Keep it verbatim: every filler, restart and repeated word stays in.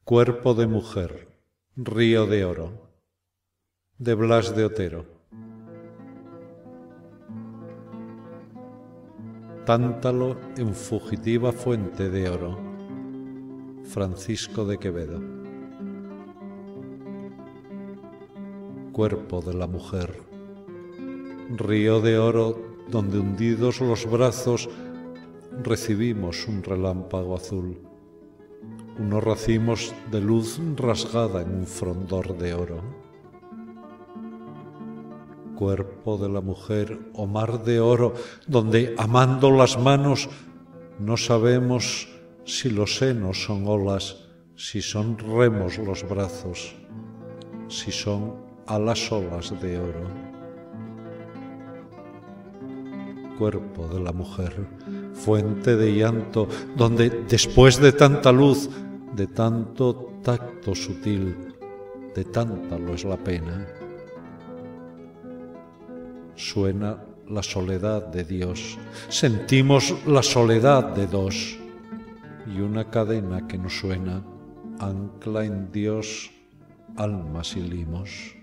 Cuerpo de mujer, río de oro, de Blas de Otero. Tántalo en fugitiva fuente de oro, Francisco de Quevedo. Cuerpo de la mujer, río de oro donde hundidos los brazos recibimos un relámpago azul, unos racimos de luz rasgada en un frondor de oro. Cuerpo de la mujer, o mar de oro, donde amando las manos no sabemos si los senos son olas, si son remos los brazos, si son alas olas de oro. Cuerpo de la mujer, fuente de llanto, donde después de tanta luz, de tanto tacto sutil, de tanta lo es la pena, suena la soledad de Dios, sentimos la soledad de dos, y una cadena que nos suena ancla en Dios almas y limos.